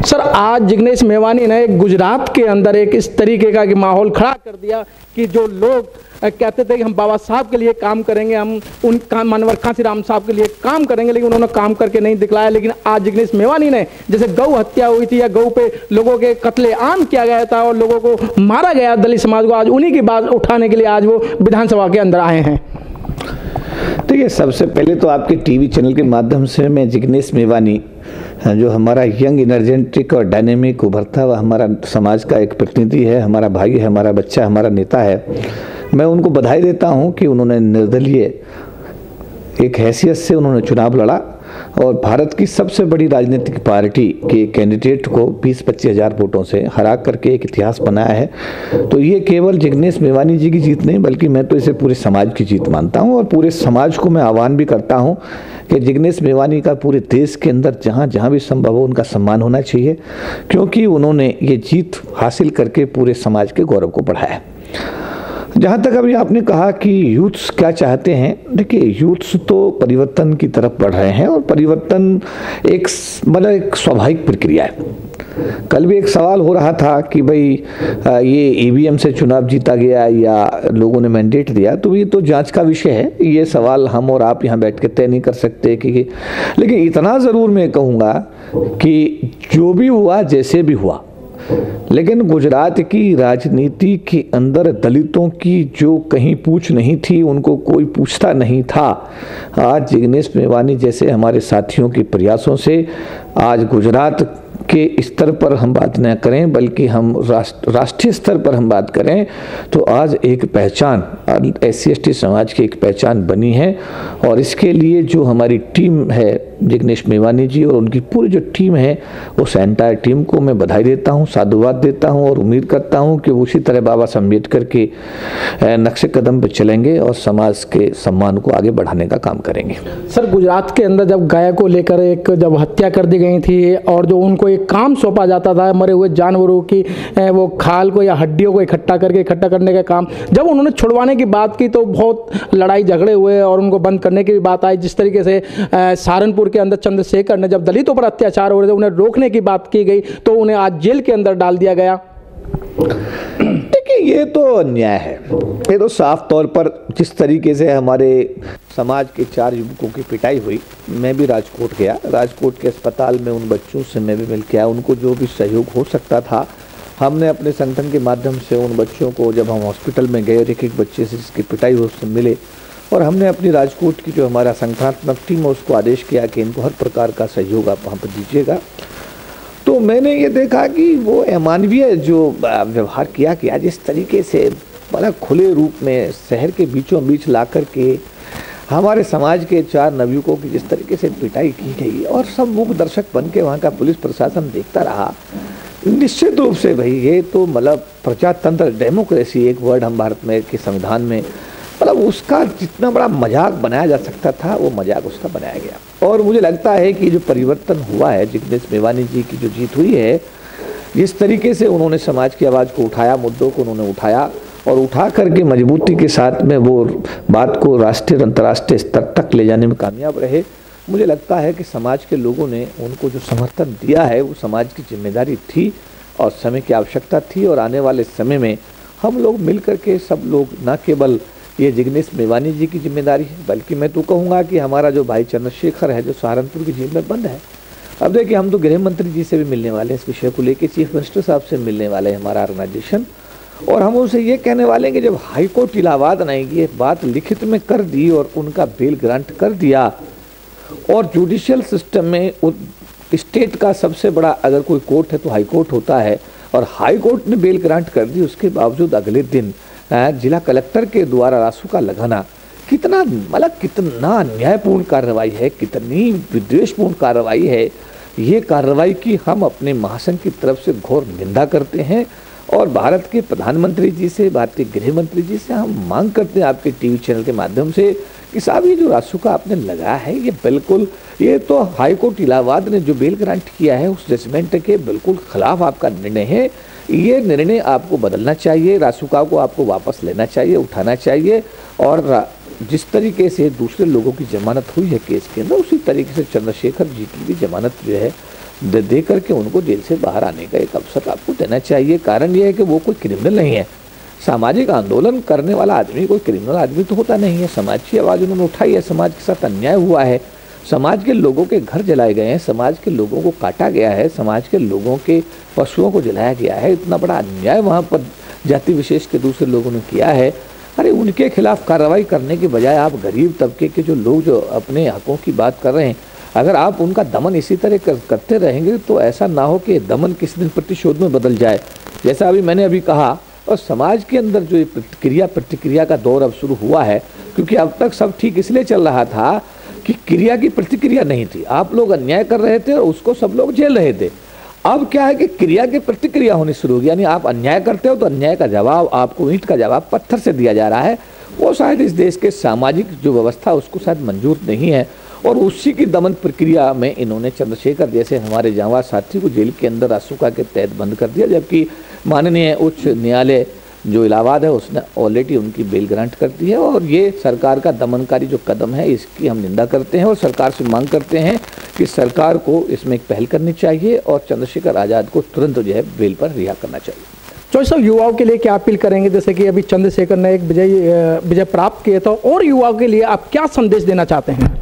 Sir आज जिग्नेश मेवानी ने गुजरात के अंदर एक इस तरीके का माहौल खड़ा कर दिया कि जो लोग कहते थे कि हम बाबा साहब के लिए काम करेंगे, हम उन मानवर कांसीराम साहब के लिए काम करेंगे, लेकिन उन्होंने काम करके नहीं दिखलाया। लेकिन आज जिग्नेश मेवानी ने, जैसे गौ हत्या हुई थी या गौ पे लोगों के कत्ले आम किया गया था और लोगों को मारा गया दलित समाज को, आज उन्हीं की बात उठाने के लिए आज वो विधानसभा के अंदर आए हैं। देखिए, सबसे पहले तो आपके टीवी चैनल के माध्यम से मैं जिग्नेश मेवानी, जो हमारा यंग एनर्जेटिक और डायनेमिक उभरता हुआ हमारा समाज का एक प्रतिनिधि है, हमारा भाई है, हमारा बच्चा, हमारा नेता है, मैं उनको बधाई देता हूं कि उन्होंने निर्दलीय एक हैसियत से उन्होंने चुनाव लड़ा और भारत की सबसे बड़ी राजनीतिक पार्टी के कैंडिडेट को 20-25 हज़ार वोटों से हरा करके एक इतिहास बनाया है। तो ये केवल जिग्नेश मेवानी जी की जीत नहीं, बल्कि मैं तो इसे पूरे समाज की जीत मानता हूं और पूरे समाज को मैं आह्वान भी करता हूं कि जिग्नेश मेवानी का पूरे देश के अंदर जहां जहां भी संभव हो उनका सम्मान होना चाहिए, क्योंकि उन्होंने ये जीत हासिल करके पूरे समाज के गौरव को बढ़ाया। जहाँ तक अभी आपने कहा कि यूथ्स क्या चाहते हैं, देखिए यूथ्स तो परिवर्तन की तरफ बढ़ रहे हैं और परिवर्तन एक एक स्वाभाविक प्रक्रिया है। कल भी एक सवाल हो रहा था कि भाई ये ईवीएम से चुनाव जीता गया या लोगों ने मैंडेट दिया, तो ये तो जांच का विषय है। ये सवाल हम और आप यहाँ बैठ के तय नहीं कर सकते कि लेकिन इतना ज़रूर मैं कहूँगा कि जो भी हुआ, जैसे भी हुआ, लेकिन गुजरात की राजनीति के अंदर दलितों की जो कहीं पूछ नहीं थी, उनको कोई पूछता नहीं था। आज जिग्नेश मेवानी जैसे हमारे साथियों के प्रयासों से आज गुजरात के स्तर पर हम बात न करें, बल्कि हम राष्ट्रीय स्तर पर हम बात करें, तो आज एक पहचान SC/ST समाज की एक पहचान बनी है। और इसके लिए जो हमारी टीम है, जिग्नेश मेवानी जी और उनकी पूरी जो टीम है, उस एंटायर टीम को मैं बधाई देता हूं, साधुवाद देता हूं और उम्मीद करता हूं कि उसी तरह बाबा साहब अम्बेडकर के नक्शे कदम पर चलेंगे और समाज के सम्मान को आगे बढ़ाने का काम करेंगे। सर गुजरात के अंदर जब गाय को लेकर जब हत्या कर दी गई थी और जो उनको एक काम सौंपा जाता था मरे हुए जानवरों की वो खाल को या हड्डियों को इकट्ठा करने का काम, जब उन्होंने छुड़वाने की बात की तो बहुत लड़ाई झगड़े हुए और उनको बंद करने की भी बात आई। जिस तरीके से सहारनपुर के अंदर चंद्रशेखर ने जब दलितों पर अत्याचार हो रहे थे, उन्हें रोकने की बात की गई तो उन्हें आज जेल के अंदर डाल दिया गया। देखिए, ये तो अन्याय है। ये तो साफ तौर पर जिस तरीके से हमारे समाज के 4 युवकों की पिटाई हुई, मैं भी राजकोट गया, राजकोट के अस्पताल में उन बच्चों से मैं भी मिल के आया। उनको जो भी सहयोग हो सकता था हमने अपने संगठन के माध्यम से उन बच्चों को, जब हम हॉस्पिटल में गए और एक बच्चे से जिसकी पिटाई हुई उससे मिले, और हमने अपनी राजकोट की जो हमारा संगठनात्मक टीम है उसको आदेश किया कि इनको हर प्रकार का सहयोग आप वहाँ पर दीजिएगा। तो मैंने ये देखा कि वो अमानवीय जो व्यवहार किया गया, जिस तरीके से बड़ा खुले रूप में शहर के बीचों बीच ला कर के हमारे समाज के 4 नवयुवकों की जिस तरीके से पिटाई की गई और सब मूक दर्शक बन के वहाँ का पुलिस प्रशासन देखता रहा, निश्चित रूप से भाई ये तो मतलब प्रजातंत्र, डेमोक्रेसी एक वर्ड हम भारत में के संविधान में, मतलब उसका जितना बड़ा मजाक बनाया जा सकता था वो मजाक उसका बनाया गया। और मुझे लगता है कि जो परिवर्तन हुआ है, जिग्नेश मेवानी जी की जो जीत हुई है, जिस तरीके से उन्होंने समाज की आवाज़ को उठाया, मुद्दों को उन्होंने उठाया और उठा करके मजबूती के साथ में वो बात को राष्ट्रीय अंतर्राष्ट्रीय स्तर तक ले जाने में कामयाब रहे, मुझे लगता है कि समाज के लोगों ने उनको जो समर्थन दिया है वो समाज की जिम्मेदारी थी और समय की आवश्यकता थी। और आने वाले समय में हम लोग मिल करके सब लोग, न केवल ये जिग्नेश मेवानी जी की जिम्मेदारी है, बल्कि मैं तो कहूँगा कि हमारा जो भाई चंद्रशेखर है जो सहारनपुर की जेल में बंद है, अब देखिए हम तो गृह मंत्री जी से भी मिलने वाले हैं, इस विषय को लेकर चीफ मिनिस्टर साहब से मिलने वाले हैं हमारा ऑर्गेनाइजेशन, और हम उनसे ये कहने वाले हैं कि जब हाईकोर्ट इलाहाबाद ने ये बात लिखित में कर दी और उनका बेल ग्रांट कर दिया, और जुडिशियल सिस्टम में स्टेट का सबसे बड़ा अगर कोई कोर्ट है तो हाई कोर्ट होता है, और हाई कोर्ट ने बेल ग्रांट कर दी, उसके बावजूद अगले दिन जिला कलेक्टर के द्वारा रासुका लगाना कितना मतलब कितना अन्यायपूर्ण कार्रवाई है, कितनी विद्वेषपूर्ण कार्रवाई है। ये कार्रवाई की हम अपने महासंघ की तरफ से घोर निंदा करते हैं और भारत के प्रधानमंत्री जी से, भारतीय गृह मंत्री जी से हम मांग करते हैं आपके टीवी चैनल के माध्यम से कि साहब ये जो रासुका आपने लगाया है ये बिल्कुल, ये तो हाईकोर्ट इलाहाबाद ने जो बेल ग्रांट किया है उस जजमेंट के बिल्कुल खिलाफ आपका निर्णय है। ये निर्णय आपको बदलना चाहिए, रासुका को आपको वापस लेना चाहिए, उठाना चाहिए, और जिस तरीके से दूसरे लोगों की जमानत हुई है केस के अंदर, उसी तरीके से चंद्रशेखर जी की भी जमानत जो है दे करके उनको जेल से बाहर आने का एक अवसर आपको देना चाहिए। कारण यह है कि वो कोई क्रिमिनल नहीं है। सामाजिक आंदोलन करने वाला आदमी कोई क्रिमिनल आदमी तो होता नहीं है। समाज की आवाज़ उन्होंने उठाई है, समाज के साथ अन्याय हुआ है, समाज के लोगों के घर जलाए गए हैं, समाज के लोगों को काटा गया है, समाज के लोगों के पशुओं को जलाया गया है, इतना बड़ा अन्याय वहाँ पर जाति विशेष के दूसरे लोगों ने किया है। अरे उनके खिलाफ कार्रवाई करने के बजाय आप गरीब तबके के जो लोग जो अपने हकों की बात कर रहे हैं, अगर आप उनका दमन इसी तरह करते रहेंगे तो ऐसा ना हो कि दमन किसी दिन प्रतिशोध में बदल जाए। जैसा अभी मैंने कहा, और समाज के अंदर जो प्रतिक्रिया का दौर अब शुरू हुआ है, क्योंकि अब तक सब ठीक इसलिए चल रहा था कि क्रिया की प्रतिक्रिया नहीं थी। आप लोग अन्याय कर रहे थे और उसको सब लोग झेल रहे थे। अब क्या है कि क्रिया की प्रतिक्रिया होनी शुरू होगी, यानी आप अन्याय करते हो तो अन्याय का जवाब, आपको ईंट का जवाब पत्थर से दिया जा रहा है। वो शायद इस देश के सामाजिक जो व्यवस्था उसको शायद मंजूर नहीं है, और उसी की दमन प्रक्रिया में इन्होंने चंद्रशेखर जैसे हमारे जांबाज साथी को जेल के अंदर आसूका के तहत बंद कर दिया, जबकि माननीय उच्च न्यायालय जो इलाहाबाद है उसने ऑलरेडी उनकी बेल ग्रांट कर दी है। और ये सरकार का दमनकारी जो कदम है इसकी हम निंदा करते हैं और सरकार से मांग करते हैं कि सरकार को इसमें एक पहल करनी चाहिए और चंद्रशेखर आज़ाद को तुरंत जो है बेल पर रिहा करना चाहिए। चौधरी साहब, युवाओं के लिए क्या अपील करेंगे? जैसे कि अभी चंद्रशेखर ने एक विजय प्राप्त किया था, और युवाओं के लिए आप क्या संदेश देना चाहते हैं?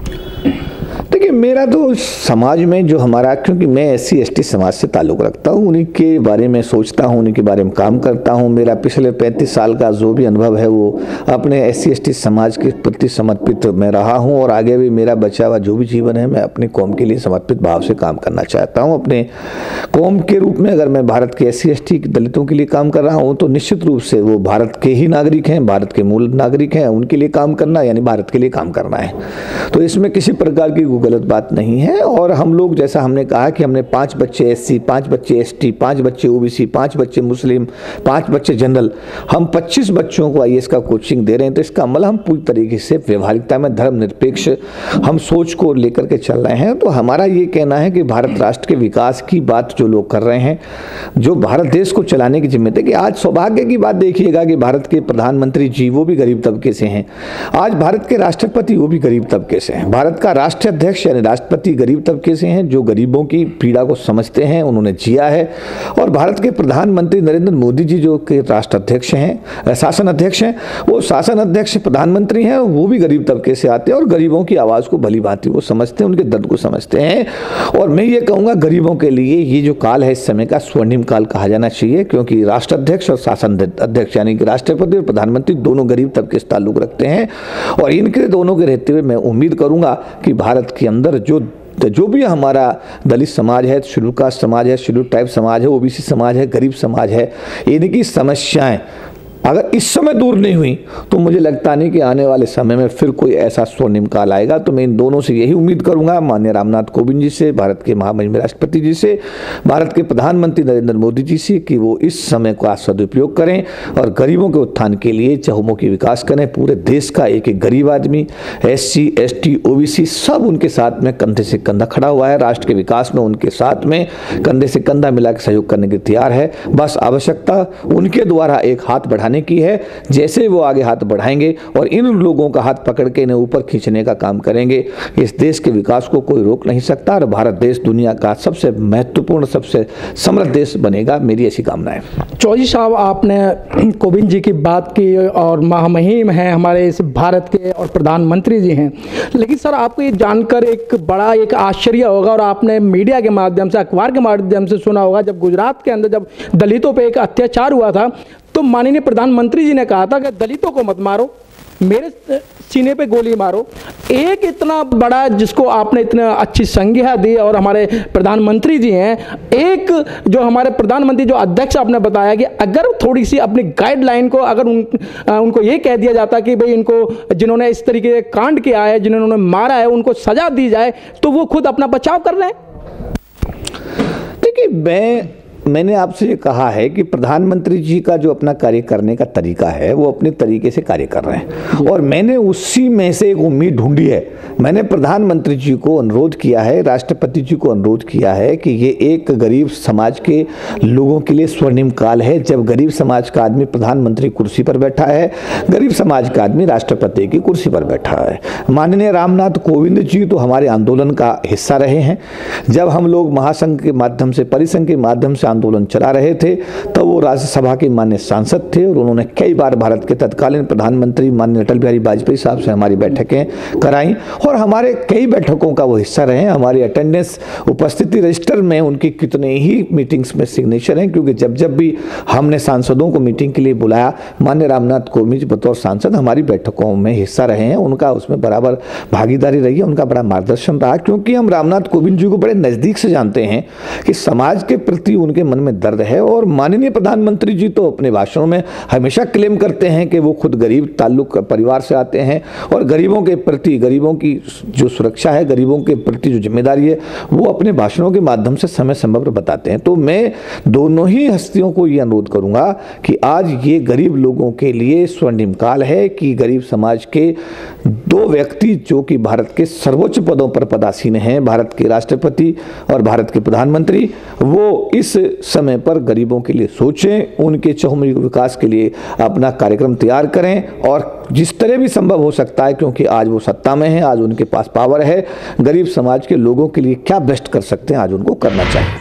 देखिए, मेरा तो समाज में जो हमारा, क्योंकि मैं SC/ST समाज से ताल्लुक़ रखता हूँ, उन्हीं के बारे में सोचता हूँ, उन्हीं के बारे में काम करता हूँ। मेरा पिछले 35 साल का जो भी अनुभव है वो अपने SC/ST समाज के प्रति समर्पित मैं रहा हूँ, और आगे भी मेरा बचा हुआ जो भी जीवन है मैं अपनी कौम के लिए समर्पित भाव से काम करना चाहता हूँ। अपने कौम के रूप में अगर मैं भारत के SC/ST दलितों के लिए काम कर रहा हूँ तो निश्चित रूप से वो भारत के ही नागरिक हैं, भारत के मूल नागरिक हैं, उनके लिए काम करना यानी भारत के लिए काम करना है। तो इसमें किसी प्रकार की गलत बात नहीं है। और हम लोग, जैसा हमने कहा कि हमने 5 बच्चे SC, 5 बच्चे ST, 5 बच्चे OBC, 5 बच्चे मुस्लिम, 5 बच्चे जनरल, हम 25 बच्चों को IAS का कोचिंग दे रहे हैं। तो इसका अमल हम पूरी तरीके से व्यवहारिकता में धर्मनिरपेक्ष हम सोच को लेकर के चल रहे हैं। तो हमारा ये कहना है कि भारत राष्ट्र के विकास की बात जो लोग कर रहे हैं, जो भारत देश को चलाने की जिम्मेदारी, कि आज सौभाग्य की बात देखिएगा कि भारत के प्रधानमंत्री जी वो भी गरीब तबके से हैं, आज भारत के राष्ट्रपति वो भी गरीब तबके से हैं, भारत का राष्ट्राध्यक्ष यानी राष्ट्रपति गरीब तबके से हैं, जो गरीबों की पीड़ा को समझते हैं, उन्होंने जिया है। और भारत के प्रधानमंत्री नरेंद्र मोदी जी जो के राष्ट्राध्यक्ष हैं, शासन अध्यक्ष हैं, वो शासन अध्यक्ष प्रधानमंत्री हैं, वो भी गरीब तबके से आते हैं और गरीबों की आवाज़ को भली भांति वो समझते हैं, उनके दर्द को समझते हैं। और मैं ये कहूँगा गरीबों के लिए ये जो काल है इस समय का स्वर्णिम काल कहा जाना चाहिए, क्योंकि राष्ट्राध्यक्ष और शासन अध्यक्ष यानी कि राष्ट्रपति और प्रधानमंत्री दोनों गरीब तबके से ताल्लुक रखते हैं। और इनके दोनों के रहते हुए मैं उम्मीद करूँगा कि भारत के अंदर जो भी हमारा दलित समाज है, शेड्यूल कास्ट समाज है, शेड्यूल ट्राइब समाज है, OBC समाज है, गरीब समाज है, इनकी समस्याएं अगर इस समय दूर नहीं हुई तो मुझे लगता नहीं कि आने वाले समय में फिर कोई ऐसा स्वर्णिम काल आएगा। तो मैं इन दोनों से यही उम्मीद करूंगा, माननीय रामनाथ कोविंद जी से, भारत के महामहिम राष्ट्रपति जी से, भारत के प्रधानमंत्री नरेंद्र मोदी जी से, कि वो इस समय का सदुपयोग करें और गरीबों के उत्थान के लिए चहुमुखी विकास करें। पूरे देश का एक एक गरीब आदमी, SC, ST, OBC सब उनके साथ में कंधे से कंधा खड़ा हुआ है। राष्ट्र के विकास में उनके साथ में कंधे से कंधा मिला के सहयोग करने के तैयार है। बस आवश्यकता उनके द्वारा एक हाथ बढ़ाने की है। जैसे वो आगे हाथ बढ़ाएंगे और इन लोगों का हाथ पकड़ के इन्हें ऊपर खींचने का काम करेंगे, इस देश के विकास को कोई रोक नहीं सकता और भारत देश दुनिया का सबसे महत्वपूर्ण, सबसे समृद्ध देश बनेगा। मेरी ऐसी कामना है। चौधरी साहब, आपने कोविंद जी की बात की और महामहिम हैं हमारे इस भारत के और प्रधानमंत्री जी हैं, लेकिन सर आपको ये जानकर एक बड़ा एक आश्चर्य होगा और आपने मीडिया के माध्यम से, अखबार के माध्यम से सुना होगा, जब गुजरात के अंदर जब दलितों पे एक अत्याचार हुआ था तो माननीय प्रधानमंत्री जी ने कहा था कि दलितों को मत मारो, मेरे सीने पे गोली मारो। एक इतना बड़ा, जिसको आपने इतना अच्छी संज्ञा दी और हमारे प्रधानमंत्री जी हैं, एक जो हमारे प्रधानमंत्री जो अध्यक्ष आपने बताया कि अगर थोड़ी सी अपनी गाइडलाइन को अगर उनको ये कह दिया जाता कि भाई इनको जिन्होंने इस तरीके से कांड किया है, जिन्होंने मारा है, उनको सजा दी जाए, तो वो खुद अपना बचाव कर रहे हैं। देखिए, मैं मैंने आपसे ये कहा है कि प्रधानमंत्री जी का जो अपना कार्य करने का तरीका है वो अपने तरीके से कार्य कर रहे हैं और मैंने उसी में से एक उम्मीद ढूंढी है। मैंने प्रधानमंत्री जी को अनुरोध किया है, राष्ट्रपति जी को अनुरोध किया है कि ये एक गरीब समाज के लोगों के लिए स्वर्णिम काल है, जब गरीब समाज का आदमी प्रधानमंत्री कुर्सी पर बैठा है, गरीब समाज का आदमी राष्ट्रपति की कुर्सी पर बैठा है। माननीय रामनाथ कोविंद जी तो हमारे आंदोलन का हिस्सा रहे हैं। जब हम लोग महासंघ के माध्यम से, परिसंघ के माध्यम से आंदोलन चला रहे थे तो वो राज्यसभा के माननीय सांसद थे और उन्होंने कई बार भारत के तत्कालीन प्रधानमंत्री माननीय अटल बिहारी वाजपेयी साहब से हमारी बैठकें कराई और हमारे कई बैठकों का वो हिस्सा रहे हैं। हमारी अटेंडेंस, उपस्थिति रजिस्टर में उनकी कितने ही मीटिंग्स में सिग्नेचर हैं, क्योंकि जब जब भी हमने सांसदों को मीटिंग के लिए बुलाया, माननीय रामनाथ कोविंद जी बतौर सांसद हमारी बैठकों में हिस्सा रहे हैं। उनका उसमें बराबर भागीदारी रही है, उनका बड़ा मार्गदर्शन रहा, क्योंकि हम रामनाथ कोविंद जी को बड़े नज़दीक से जानते हैं कि समाज के प्रति उनके मन में दर्द है। और माननीय प्रधानमंत्री जी तो अपने भाषणों में हमेशा क्लेम करते हैं कि वो खुद गरीब ताल्लुक परिवार से आते हैं और गरीबों के प्रति, गरीबों की जो सुरक्षा है, गरीबों के प्रति जो जिम्मेदारी है, वो अपने भाषणों के माध्यम से समय समय पर बताते हैं। तो मैं दोनों ही हस्तियों को ये अनुरोध करूंगा कि आज ये गरीब लोगों के लिए स्वर्णिम काल है कि गरीब समाज के दो व्यक्ति जो कि भारत के सर्वोच्च पदों पर पदासीन हैं, भारत के राष्ट्रपति और भारत के प्रधानमंत्री, वो इस समय पर गरीबों के लिए सोचें, उनके चहुमुखी विकास के लिए अपना कार्यक्रम तैयार करें और जिस तरह भी संभव हो सकता है, क्योंकि आज वो सत्ता में है, आज उनके पास पावर है, गरीब समाज के लोगों के लिए क्या बेस्ट कर सकते हैं आज उनको करना चाहिए।